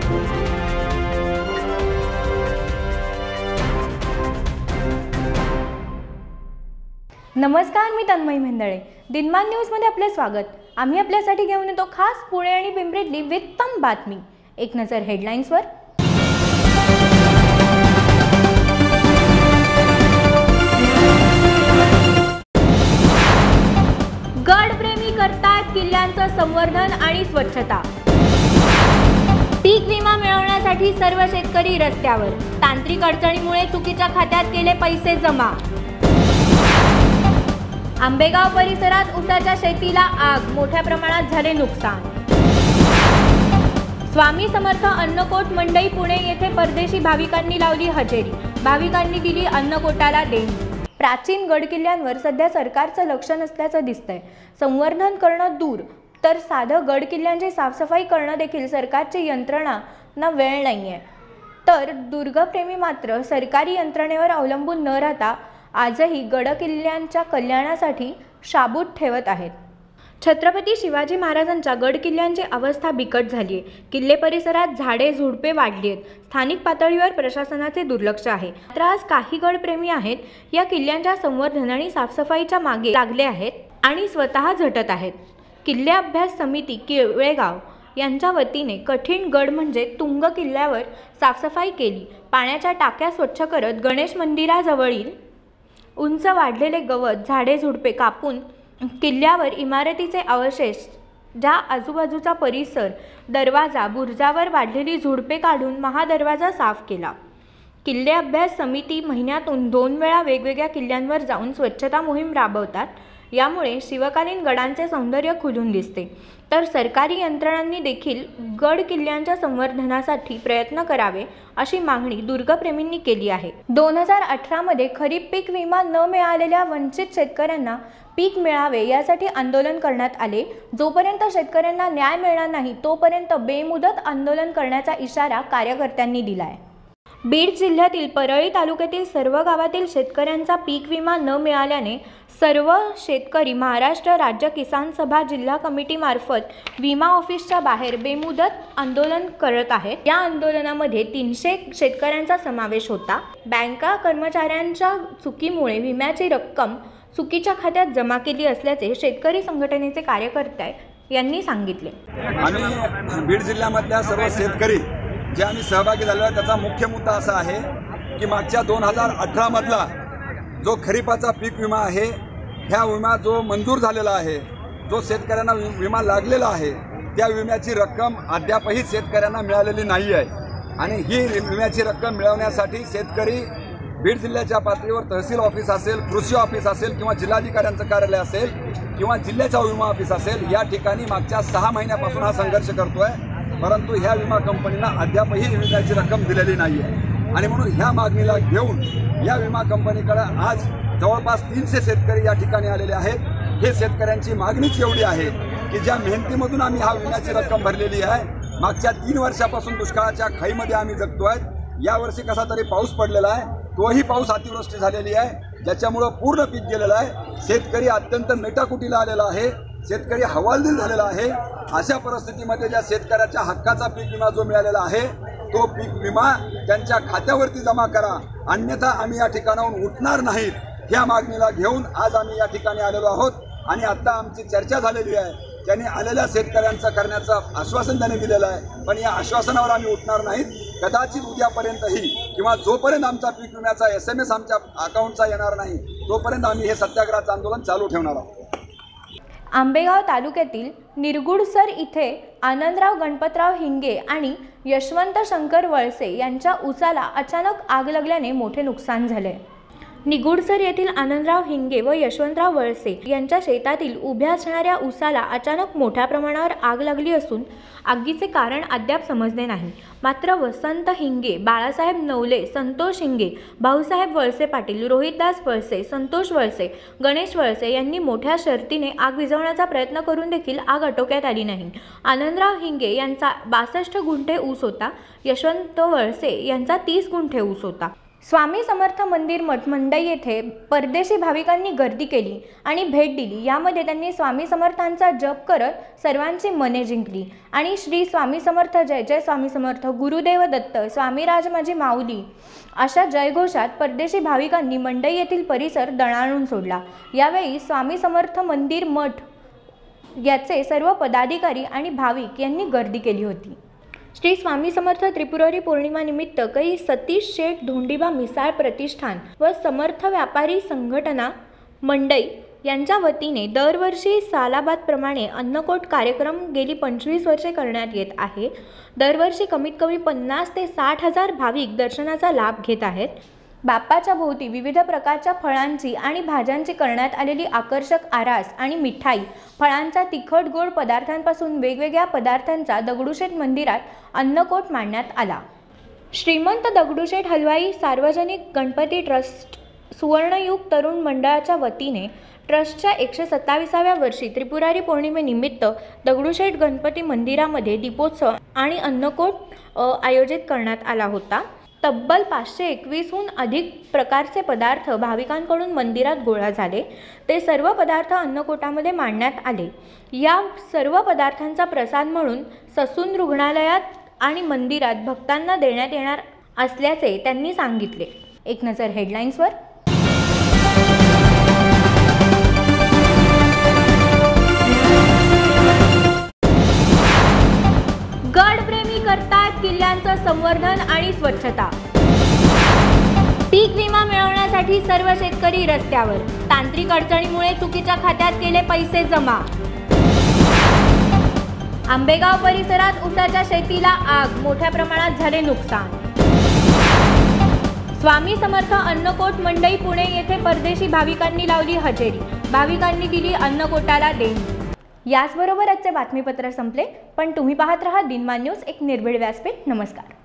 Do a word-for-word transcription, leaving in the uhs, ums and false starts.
नमस्कार, मी तन्मय मेंदळे. दिनमान न्यूजमध्ये आपले स्वागत. आम्ही आपल्यासाठी घेऊन येतो खास पुणे आणि पिंपरीतली वित्तम बातमी. एक नजर हेडलाईन्सवर. गडप्रेमी करतात किल्ल्यांचं संवर्धन आणि स्वच्छता. पीक विमा मिळवण्यासाठी सर्व शेतकरी रस्त्यावर. तांत्रिक अडचणीमुळे चुकीच्या खात्यात केले पैसे जमा. आंबेगाव परिसरात ऊसाच्या शेतीला आग, मोठ्या प्रमाणात झाले नुकसान. स्वामी समर्थ अन्नकोट मंडई पुणे येथे परदेशी भाविकांनी लावली हजेरी. भाविकांनी दिली अन्नकोटाला देणी. प्राचीन गडकिल्ल्यांवर सध्या सरकारचं लक्ष नसल्याचं दिसतंय. संवर्धन करणं दूर तर साधं गडकिल्ल्यांची साफसफाई करणं देखील सरकारची यंत्रणांना वेळ नाहीये. तर दुर्गप्रेमी मात्र सरकारी यंत्रणेवर अवलंबून न राहता आजही गडकिल्ल्यांच्या कल्याणासाठी शाबूत ठेवत आहेत. छत्रपती शिवाजी महाराजांच्या गडकिल्ल्यांची अवस्था बिकट झाली आहे. किल्ले परिसरात झाडे झुडपे वाढली आहेत. स्थानिक पातळीवर प्रशासनाचे दुर्लक्ष आहे. मात्र आज काही गडप्रेमी आहेत या किल्ल्यांच्या संवर्धन आणि साफसफाईच्या मागे लागले आहेत आणि स्वतः झटत आहेत. किल्ले अभ्यास समिती केवळेगाव यांच्या वतीने कठीण गड म्हणजे तुंग किल्ल्यावर साफसफाई केली. पाण्याच्या टाक्या स्वच्छ करत गणेश मंदिराजवळील उंच वाढलेले गवत, झाडे झुडपे कापून किल्ल्यावर इमारतीचे अवशेष, ज्या आजूबाजूचा परिसर, दरवाजा, बुरुजावर वाढलेली झुडपे काढून महादरवाजा साफ केला. किल्ले अभ्यास समिती महिन्यातून दोन वेळा वेगवेगळ्या किल्ल्यांवर जाऊन स्वच्छता मोहीम राबवतात. यामुळे शिवकालीन गडांचे सौंदर्य खुलून दिसते. तर सरकारी यंत्रणांनी देखील गड किल्ल्यांच्या संवर्धनासाठी प्रयत्न करावे अशी मागणी दुर्गप्रेमींनी केली आहे. दोन हजार अठरा मध्ये खरीप पीक विमा न मिळालेल्या वंचित शेतकऱ्यांना पीक मिळावे यासाठी आंदोलन करण्यात आले. जोपर्यंत शेतकऱ्यांना न्याय मिळणार नाही तोपर्यंत बेमुदत आंदोलन करण्याचा इशारा कार्यकर्त्यांनी दिलाय. बीड जिल्ह्यातील परळी तालुक्यातील सर्व गावातील शेतकऱ्यांचा पीक विमा न मिळाल्याने सर्व शेतकरी महाराष्ट्र राज्य किसान सभा जिल्हा कमिटी मार्फत विमा ऑफिसच्या बाहेर बेमुदत आंदोलन करत आहेत. या आंदोलनामध्ये तीनशे शेतकऱ्यांचा समावेश होता. बँका कर्मचाऱ्यांच्या चुकीमुळे विम्याची रक्कम चुकीच्या खात्यात जमा केली असल्याचे शेतकरी संघटनेचे कार्यकर्ते यांनी सांगितले. आम्ही बीड जिल्ह्यामधल्या सर्व शेतकरी जे आम्ही सहभागी झालो आहे त्याचा मुख्य मुद्दा असा आहे की मागच्या दोन हजार अठरा मधला जो खरीपाचा पीक विमा आहे, ह्या विमा जो मंजूर झालेला आहे, जो शेतकऱ्यांना विमा लागलेला आहे, त्या विम्याची रक्कम अद्यापही शेतकऱ्यांना मिळालेली नाही आहे. आणि ही विम्याची रक्कम मिळवण्यासाठी शेतकरी बीड जिल्ह्याच्या पातळीवर तहसील ऑफिस असेल, कृषी ऑफिस असेल किंवा जिल्हाधिकाऱ्यांचं कार्यालय असेल किंवा जिल्ह्याचा विमा ऑफिस असेल, या ठिकाणी मागच्या सहा महिन्यापासून हा संघर्ष करतोय. परंतु ह्या विमा कंपनीला अद्यापही विम्याची रक्कम दिलेली नाही आहे. आणि म्हणून ह्या मागणीला घेऊन या विमा कंपनीकडे आज जवळपास तीनशे शेतकरी या ठिकाणी आलेले आहेत. हे शेतकऱ्यांची मागणीच एवढी आहे की ज्या मेहनतीमधून आम्ही हा विम्याची रक्कम भरलेली आहे, मागच्या तीन वर्षापासून दुष्काळाच्या खाईमध्ये आम्ही जगतोय. यावर्षी कसा तरी पाऊस पडलेला आहे, तोही पाऊस अतिवृष्टी झालेली आहे, ज्याच्यामुळं पूर्ण पीक गेलेलं आहे. शेतकरी अत्यंत मेटाकुटीला आलेला आहे. शेतकरी हवालदिल झालेला आहे. अशा परिस्थितीमध्ये ज्या शेतकऱ्याच्या हक्काचा पीक विमा जो मिळालेला आहे तो पीक विमा त्यांच्या खात्यावरती जमा करा, अन्यथा आम्ही या ठिकाणाहून उठणार नाहीत. ह्या मागणीला घेऊन आज आम्ही या ठिकाणी आलेलो आहोत. आणि आता आमची चर्चा झालेली आहे. त्यांनी आलेल्या शेतकऱ्यांचं करण्याचं आश्वासन त्यांनी दिलेलं आहे. पण या आश्वासनावर आम्ही उठणार नाहीत. कदाचित उद्यापर्यंतही किंवा जोपर्यंत आमचा पीक विम्याचा एस एम एस आमच्या अकाउंटचा येणार नाही तोपर्यंत आम्ही हे सत्याग्रहाचं आंदोलन चालू ठेवणार आहोत. आंबेगाव तालुक्यातील निरगुडसर इथे आनंदराव गणपतराव हिंगे आणि यशवंत शंकर वळसे यांच्या ऊसाला अचानक आग लागल्याने मोठे नुकसान झाले. निगुडसर येथील आनंदराव हिंगे व यशवंतराव वळसे यांच्या शेतातील उभ्या असणाऱ्या ऊसाला अचानक मोठ्या प्रमाणावर आग लागली असून आगीचे कारण अद्याप समजले नाही. मात्र वसंत हिंगे, बाळासाहेब नवले, संतोष हिंगे, भाऊसाहेब वळसे पाटील, रोहितदास वळसे, संतोष वळसे, गणेश वळसे यांनी मोठ्या शर्तीने आग विझवण्याचा प्रयत्न करून देखील आग आटोक्यात आली नाही. आनंदराव हिंगे यांचा बासष्ट गुंठे ऊस होता. यशवंत वळसे यांचा तीस गुंठे ऊस होता. स्वामी समर्थ मंदिर मठ मंडई येथे परदेशी भाविकांनी गर्दी केली आणि भेट दिली। यामध्ये त्यांनी स्वामी समर्थांचा जप करत सर्वांची मने जिंकली आणि श्री स्वामी समर्थ, जय जय स्वामी समर्थ, गुरुदेव दत्त, स्वामीराज माझी माऊली अशा जयघोषात परदेशी भाविकांनी मंडई येथील परिसर दणाणून सोडला। यावेळी स्वामी समर्थ मंदिर मठ याचे सर्व पदाधिकारी आणि भाविक यांनी गर्दी केली होती। श्री स्वामी समर्थ त्रिपुरारी पौर्णिमा निमित्त कै सतीश शेठ धोंडीबा मिसाळ प्रतिष्ठान व समर्थ व्यापारी संघटना मंडई यांच्या वतीने दरवर्षी सालाबादप्रमाणे अन्नकोट कार्यक्रम गेली पंचवीस वर्षे करण्यात येत आहे। दरवर्षी कमीत कमी पन्नास ते साठ हजार भाविक दर्शनाचा लाभ घेत आहेत। बाप्पाच्या भोवती विविध प्रकारच्या फळांची आणि भाज्यांची करण्यात आलेली आकर्षक आरास आणि मिठाई, फळांचा तिखट गोड पदार्थांपासून वेगवेगळ्या पदार्थांचा दगडूशेठ मंदिरात अन्नकोट मांडण्यात आला। श्रीमंत दगडूशेठ हलवाई सार्वजनिक गणपती ट्रस्ट सुवर्णयुग तरुण मंडळाच्या वतीने ट्रस्टच्या एकशे सत्ताविसाव्या वर्षी त्रिपुरारी पौर्णिमेनिमित्त दगडूशेठ गणपती मंदिरामध्ये दीपोत्सव आणि अन्नकोट आयोजित करण्यात आला होता। तब्बल पाचशे एकवीसहून अधिक प्रकारचे पदार्थ भाविकांकडून मंदिरात गोळा झाले। ते सर्व पदार्थ अन्नकोटामध्ये मांडण्यात आले। या सर्व पदार्थांचा प्रसाद म्हणून ससून रुग्णालयात आणि मंदिरात भक्तांना देण्यात येणार असल्याचे त्यांनी सांगितले। एक नजर हेडलाईन्सवर। गडप्रेमी करतात किल्ल्यांचं संवर्धन आणि स्वच्छता। पीक विमा मिळवण्यासाठी सर्व शेतकरी रस्त्यावर। तांत्रिक अडचणीमुळे चुकीच्या खात्यात केले पैसे जमा। आंबेगाव परिसरात ऊसाच्या शेतीला आग, मोठ्या प्रमाणात झाले नुकसान। स्वामी समर्थ अन्नकोट मंडई पुणे येथे परदेशी भाविकांनी लावली हजेरी, भाविकांनी दिली अन्नकोटाला देणी। याचबरोबर आजचे बातमीपत्र संपले, पण तुम्ही पाहत रहा दिनमान न्यूज, एक निर्भीड व्यासपीठ। नमस्कार।